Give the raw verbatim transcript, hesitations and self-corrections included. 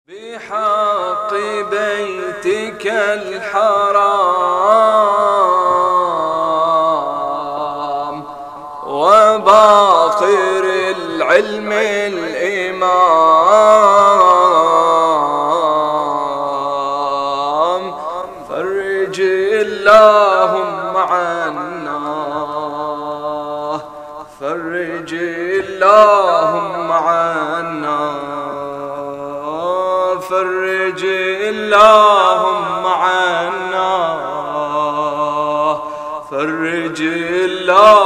بحق بيتك الحرام وباقر العلم الإمام، فرج اللهم عنا، فرج اللهم عنا، فرج اللهم عنا، فرج اللهم